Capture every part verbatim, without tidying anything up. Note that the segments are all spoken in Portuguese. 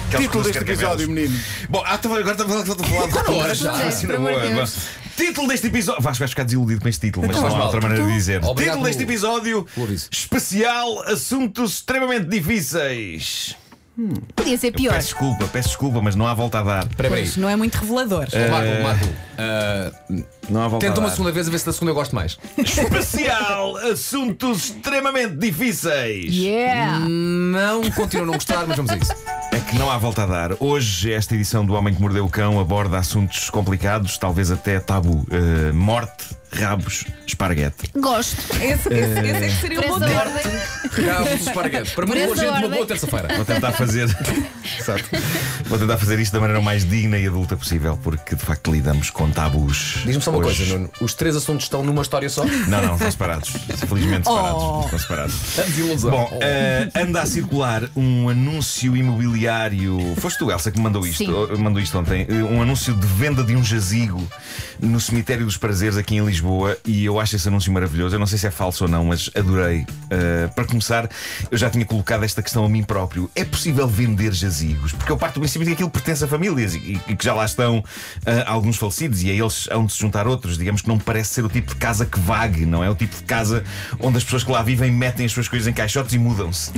Título deste episódio, menino. Bom, ah, agora estamos a falar de Agora já. Título deste episódio. Vais, vais ficar desiludido com este título, mas Não, não há mal. outra maneira de dizer. Obrigado Título deste pelo- episódio: pelo aviso. especial assuntos extremamente difíceis. Podia ser pior. Peço desculpa, peço desculpa, mas não há volta a dar. Espera aí. Pois, não é muito revelador. Marco, Marco, ah, Não há volta tenta a uma dar. segunda vez a ver se da segunda eu gosto mais. Especial assuntos extremamente difíceis. Yeah! Não continuo a não gostar, mas vamos a isso. É que não há volta a dar. Hoje, esta edição do Homem que Mordeu o Cão aborda assuntos complicados, talvez até tabu. Uh, morte, rabos, esparguete. Gosto. Esse, esse, esse é que seria o bom Parece a tema. ordem. Rabo de esparguete. Para Por muita essa gente, uma ordem. boa terça-feira. Vou tentar fazer. Exato. Vou tentar fazer isto da maneira mais digna e adulta possível, porque de facto lidamos com tabus. Diz-me só uma hoje. coisa, Nuno. Os três assuntos estão numa história só? Não, não, estão separados. Felizmente separados. Oh. Estão separados. A desilusão. Bom, eh, anda a circular um anúncio imobiliário. Foste tu, Elsa, que me mandou isto, Sim. mandou isto ontem. Eh, Um anúncio de venda de um jazigo no Cemitério dos Prazeres, aqui em Lisboa. E eu acho esse anúncio maravilhoso. Eu não sei se é falso ou não, mas adorei. Eh, para começar, eu já tinha colocado esta questão a mim próprio: é possível vender jazigos? Porque eu parto do princípio de que aquilo pertence a famílias e, e que já lá estão eh, alguns falecidos e a eles hão de se juntar outros. Digamos que não me parece ser o tipo de casa que vague, não é? O tipo de casa onde as pessoas que lá vivem metem as suas coisas em caixotes e mudam-se.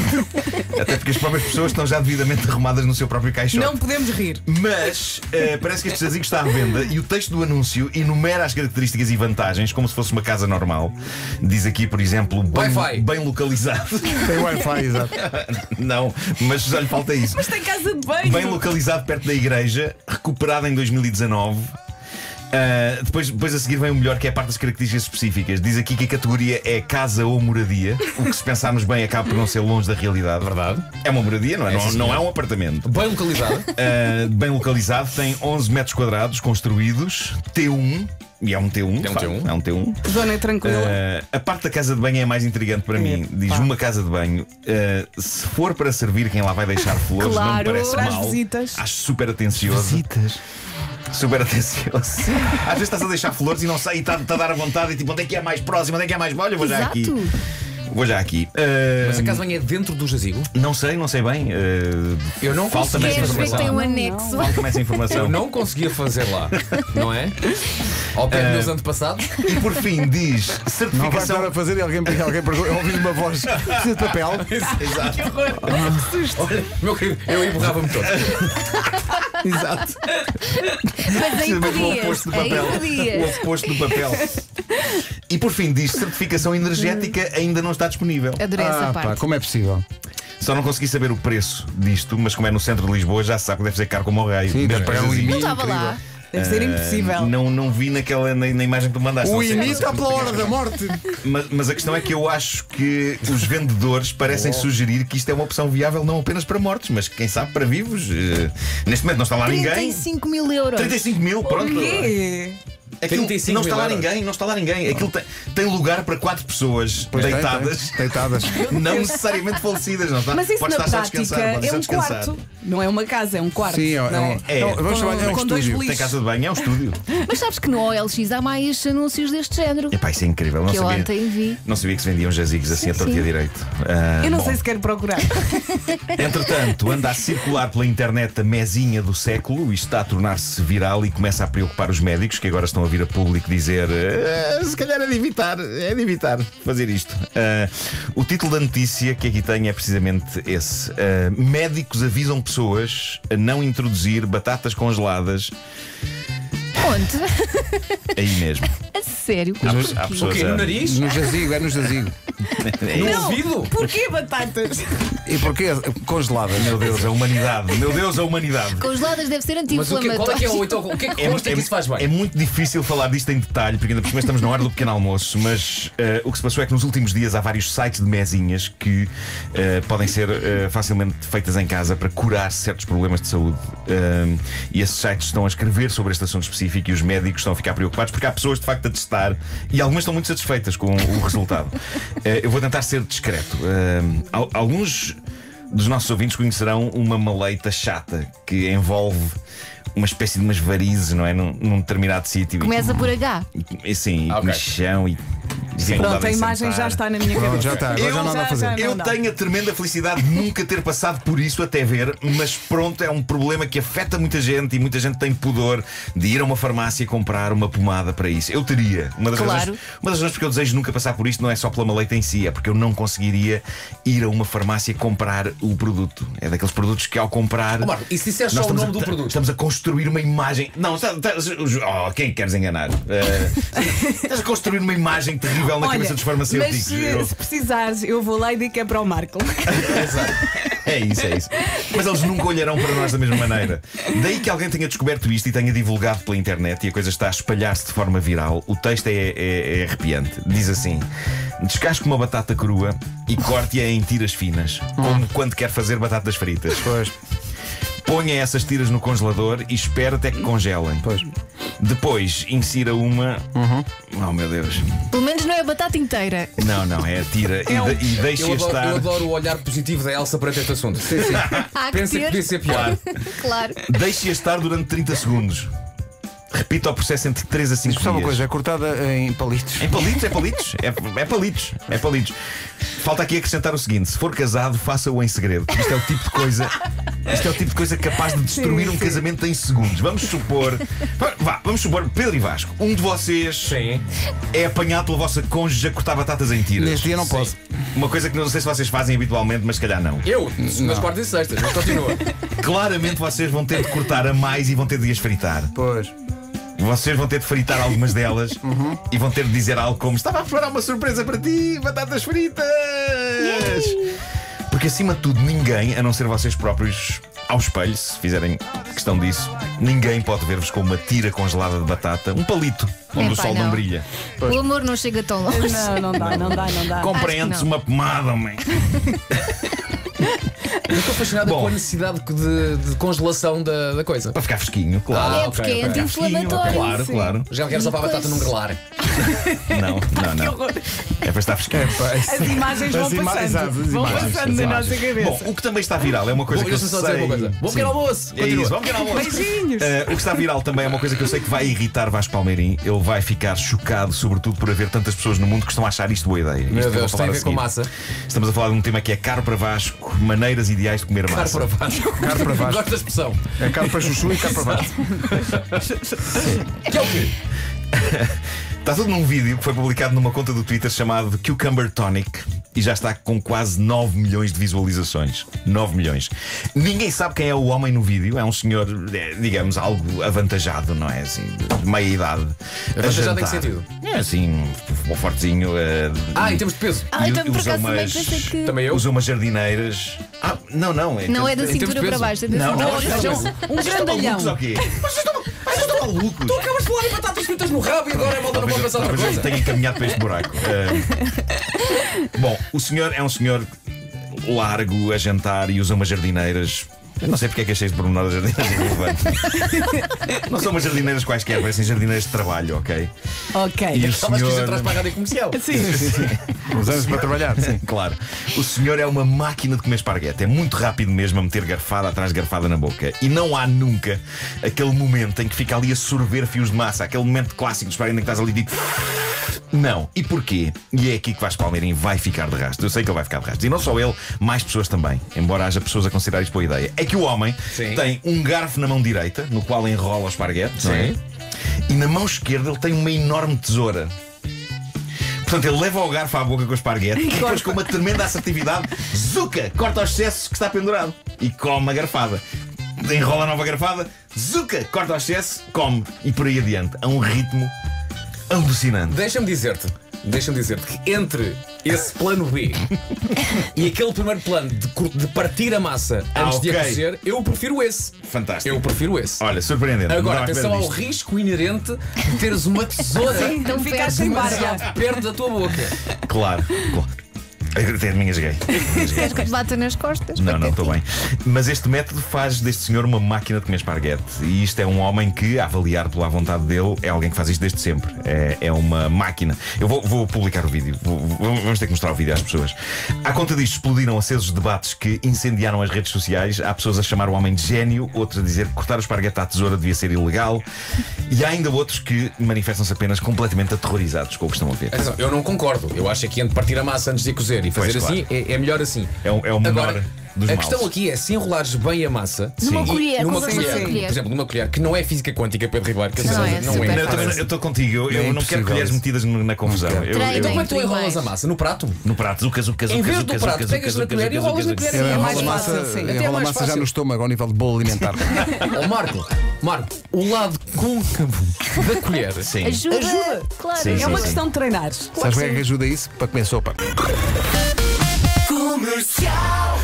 Até porque as próprias pessoas estão já devidamente arrumadas no seu próprio caixote. Não podemos rir. Mas eh, parece que este jazigo está à venda e o texto do anúncio enumera as características e vantagens como se fosse uma casa normal. Diz aqui, por exemplo, bem, Wi-Fi. bem localizado. Tem Wi-Fi, exato. Não, mas já lhe falta isso. Mas tem casa de banho. Bem localizado perto da igreja, recuperado em dois mil e dezanove. Uh, depois, depois a seguir vem o melhor, que é a parte das características específicas. Diz aqui que a categoria é casa ou moradia, o que, se pensarmos bem, acaba por não ser longe da realidade. Verdade. É uma moradia, não é? É, não, sim, não senhor. é um apartamento. Bem localizado. Uh, bem localizado, tem onze metros quadrados construídos, T um. E é um T um, É um de facto, T um. é um T um. Zona é tranquila. Uh, a parte da casa de banho é a mais intrigante para mim. Diz pá. uma casa de banho. Uh, se for para servir quem lá vai deixar flores, não me Claro, parece para as mal. visitas. Acho super atencioso. Visitas. Super atencioso. Às vezes estás a deixar flores e não sei, e está a dar à vontade. E tipo, onde é que é mais próximo? Onde é que é mais. Olha, vou já Exato. aqui. Vou já aqui. Uh, Mas a casa bem é dentro do jazigo? Não sei, não sei bem. Uh, Eu não Falta-me essa Queres ver que tem um informação. anexo? Falta-me essa Eu informação. não conseguia fazer lá, não é? Ao pé dos meus antepassados. E por fim diz Não vai certificação. estar a fazer e alguém, alguém pergunta, eu ouvi uma voz. Precisa de papel. Exato. Olha, meu querido, eu aí borrava-me todo. Exato. Mas aí Precisamente o podias. oposto do Aí papel. O podias. oposto do papel. E por fim diz certificação energética ainda não está disponível. Adorei essa Ah, pá, parte. como é possível? Só não consegui saber o preço disto, mas como é no centro de Lisboa, já se sabe que deve ser caro como o rei. Sim, Mesmo deve para pagar um jazigo. Não I M I. estava lá. Deve ser impossível. Ah, Não, não vi naquela, na, na imagem que tu mandaste. O não sei- I M I não sei está se pela tu hora ficaste- da morte. Mas, mas a questão é que eu acho que os vendedores parecem sugerir que isto é uma opção viável não apenas para mortos, mas quem sabe para vivos. Eh, neste momento não está lá ninguém. trinta e cinco mil euros. trinta e cinco mil, pronto. O quê? Aquilo trinta e cinco não está mil lá euros. ninguém, não está lá ninguém. Aquilo tem, tem lugar para quatro pessoas Pois tem, deitadas, tem. Deitadas. não necessariamente falecidas, não está? Mas isso Pode na estar só a prática descansar, pode é só um descansar. quarto. Não é uma casa, é um quarto. Sim, é, não é, um- É. é um- vamos Com- chamar, é um com dois estúdio. beliches. Tem casa de banho, é um estúdio. Mas sabes que no O L X há mais anúncios deste género. Epá, isso é incrível. Não Que eu sabia, ontem vi. não sabia que se vendiam jazigos assim a torta e a sim. direito. Ah, Eu não bom. sei se quero procurar. Entretanto, anda a circular pela internet a mesinha do século. Isto está a tornar-se viral e começa a preocupar os médicos, que agora estão a vir a público dizer "Ah, se calhar é de evitar, é de evitar fazer isto." Ah, o título da notícia que aqui tenho é precisamente esse. Ah, médicos avisam pessoas a não introduzir batatas congeladas Onde? aí mesmo. A sério? Há, Porquê? há O pessoas quê? No a... nariz? No jazigo, é no jazigo. É No isso. ouvido? Porquê batatas? E porquê congeladas? Meu Deus, a humanidade. Meu Deus, a humanidade. Congeladas deve ser Mas o que, qual é que é o, anti-inflamatório. então, o que é que É, consta que isso faz é bem? muito difícil falar disto em detalhe, porque ainda por cima estamos na hora do pequeno almoço. Mas eh, o que se passou é que nos últimos dias há vários sites de mesinhas que eh, podem ser eh, facilmente feitas em casa para curar certos problemas de saúde. Eh, e esses sites estão a escrever sobre este assunto específico e os médicos estão a ficar preocupados porque há pessoas de facto a testar e algumas estão muito satisfeitas com o resultado. Eh, eu vou tentar ser discreto. Eh, al- alguns dos nossos ouvintes conhecerão uma maleita chata que envolve uma espécie de umas varizes, não é? Num, num determinado sítio. Começa por H. E, e, sim, e Ah, ok. comichão e dificuldade Pronto, a em imagem sentar. já está na minha Pronto, cabeça. já está, agora Eu já não dá a já- fazer. já- Eu Não dá. tenho a tremenda felicidade de nunca ter passado por isso até ver, mas pronto, é um problema que afeta muita gente e muita gente tem pudor de ir a uma farmácia comprar uma pomada para isso. Eu teria. Uma das, Claro. razões, uma das razões porque eu desejo nunca passar por isto não é só pela maleita em si, é porque eu não conseguiria ir a uma farmácia comprar o produto. É daqueles produtos que ao comprar. Ó, Marco, e se disseres nós só o estamos nome a- do produto? Estamos a construir uma imagem. Não, está, está, oh, quem queres enganar? Eh, estás a construir uma imagem terrível na Olha, cabeça dos mas farmacêuticos. se, Eu- se precisares, eu vou lá e digo que é para o Marco. É isso, é isso. Mas eles nunca olharão para nós da mesma maneira. Daí que alguém tenha descoberto isto e tenha divulgado pela internet e a coisa está a espalhar-se de forma viral. O texto é, é- é arrepiante. Diz assim: descasque uma batata crua e corte-a em tiras finas, como quando quer fazer batatas fritas. Pois, Ponha essas tiras no congelador e espere até que congelem. pois. Depois insira uma. Oh meu Deus. Pelo menos não é a batata inteira. Não, não, é a tira e, um- de- e deixe Eu adoro, estar. eu adoro o olhar positivo da Elsa perante este assunto. Há que Pensa que ter. podia ser pior. Claro. Deixe-a estar durante trinta segundos. Repita o processo entre três a cinco Diz-me só uma dias. coisa, é cortada em palitos. Em palitos, é palitos. É, é palitos. É palitos. Falta aqui acrescentar o seguinte: se for casado, faça-o em segredo. Isto é o tipo de coisa. Isto é o tipo de coisa capaz de destruir Sim, um sim. casamento em segundos. Vamos supor. Vá, vamos supor, Pedro e Vasco, um de vocês Sim. é apanhado pela vossa cônjuge a cortar batatas em tiras. Neste dia não posso. Uma coisa que não sei se vocês fazem habitualmente, mas se calhar não. Eu, nas quartas e sextas, mas continua. Claramente vocês vão ter de cortar a mais e vão ter de as fritar. Pois. Vocês vão ter de fritar algumas delas e vão ter de dizer algo como: estava a preparar uma surpresa para ti, batatas fritas! Porque acima de tudo, ninguém, a não ser vocês próprios, ao espelho, se fizerem questão disso, ninguém pode ver-vos com uma tira congelada de batata, um palito, onde o Epá, sol não não. brilha. O amor não chega tão longe. Não, não dá, não dá, não dá. Compreendes não. uma pomada, homem. Eu estou fascinado Bom. com a necessidade de, de congelação da, da coisa. Para ficar fresquinho, claro. Ah, É porque ok, é ok. anti-inflamatório. Claro, sim. claro. Já quero só para a batata não grelar. Não, não, não. horror. É para estar fresquinho. As imagens vão As ima- passando. exato, as vão imagens, passando as na imagens. nossa cabeça. Bom, o que também está viral é uma coisa Bom, que eu deixa-me sei. só dizer uma coisa. Bom pequeno Sim. almoço. É Continua. isso, bom pequeno almoço. Beijinhos. Uh, o que está viral também é uma coisa que eu sei que vai irritar Vasco Palmeirim. Ele vai ficar chocado, sobretudo por haver tantas pessoas no mundo que estão a achar isto boa ideia. Isto Meu que eu vou Deus, falar tem a ver com seguir. massa. Estamos a falar de um tema que é caro para Vasco, maneiras ideais de comer Caro massa. para Vasco. Caro para Vasco. Gosto da expressão. É caro para chuchu e caro para Vasco. Que é o quê? Está tudo num vídeo que foi publicado numa conta do Twitter chamado Cucumber Tonic e já está com quase nove milhões de visualizações. nove milhões. Ninguém sabe quem é o homem no vídeo. É um senhor, é, digamos, algo avantajado, não é? Assim, de meia idade. a Avantajado em que jantar. sentido? É assim, um, um fortezinho. eh, Ah, em termos de peso. Ah, e então por usa acaso também umas- pensei que. Também eu. Usa umas jardineiras. Ah, não, não. em Não é termos da de- em termos cintura de para peso? baixo, é da Não, cintura não, para Ou baixo. seja, mas- um, um Vocês estão grandalhão. malucos ou quê? Vocês estão, vocês estão malucos. Tu acabas de falar em batatas fritas no rabo e agora a malta não pode pensar outra Talvez eu coisa. tenha encaminhado para este buraco. Eh, bom, o senhor é um senhor largo a jantar e usa umas jardineiras. Eu não sei porque é que achei este pormenor das jardineiras irrelevante. Não são umas jardineiras quaisquer, parecem jardineiras de trabalho, ok? Ok. E o Estavas que senhor. atrás para a rádio comercial. Sim. Usamos para trabalhar, sim. Claro. O senhor é uma máquina de comer esparguete. É muito rápido mesmo a meter garfada atrás de garfada na boca. E não há nunca aquele momento em que fica ali a sorver fios de massa. Aquele momento clássico do esparguete em que estás ali e digo. Não. E porquê? E é aqui que Vasco Palmeirim vai ficar de rastro. Eu sei que ele vai ficar de rastro. E não só ele, mais pessoas também. Embora haja pessoas a considerar isto boa ideia. É que o homem Sim. tem um garfo na mão direita, no qual enrola o esparguete. Não é? Sim. E na mão esquerda ele tem uma enorme tesoura. Portanto, ele leva o garfo à boca com o esparguete e depois, com uma tremenda assertividade, zuca, corta o excesso que está pendurado e come a garfada. Enrola a nova garfada, zuca, corta o excesso, come e por aí adiante. A um ritmo alucinante. Deixa-me dizer-te, deixa-me dizer-te que entre esse plano B e aquele primeiro plano de, cur- de partir a massa Ah, antes de a ok. cozer, eu prefiro esse. Fantástico. Eu prefiro esse. Olha, surpreendente. Agora, Não estava à atenção ao espera disto. risco inerente de teres uma tesoura Sim, então ficar sem barba. demasiado perto da tua boca. Claro, claro. Até de minhas gay. Queres que te bata nas costas? Não, não, estou bem. Mas este método faz deste senhor uma máquina de comer esparguete. E isto é um homem que, a avaliar pela vontade dele, é alguém que faz isto desde sempre. É, é uma máquina. Eu vou, vou publicar o vídeo. Vou, vamos ter que mostrar o vídeo às pessoas. À conta disto, explodiram acesos debates que incendiaram as redes sociais. Há pessoas a chamar o homem de gênio, outros a dizer que cortar o esparguete à tesoura devia ser ilegal. E há ainda outros que manifestam-se apenas completamente aterrorizados com o que estão a ver. Atenção, eu não concordo. Eu acho que entre partir a massa antes de a cozer e fazer Pois, assim é, é melhor assim. É o, é o menor Agora, dos a males. questão aqui é se enrolares bem a massa Numa e- colher, numa como se fosse colher, uma colher. por exemplo, numa colher, que não é física quântica, Pedro Ribeiro, que a Não, certeza é não super é. Não, eu fácil. também- eu estou contigo. Eu, É eu não quero impossível colheres isso. metidas no- na confusão. Eu, Treinem. eu- Então como é que tu Primeiros. enrolas a massa? No prato? no prato, zuca, zuca, zuca, Em vez do zuca, prato, zuca, pegas zuca, na colher e zuca, enrolas na zuca, colher. zuca, É Enrola mais massa, fácil, sim. Até é enrola mais massa já fácil. no estômago, ao nível de bolo alimentar. Ó Marco, Marco, o lado côncavo da colher. Sim. Ajuda. Ajuda. Claro. Sim, É uma sim. questão de treinar. Sabes bem que ajuda isso? Para comer sopa. Comercial.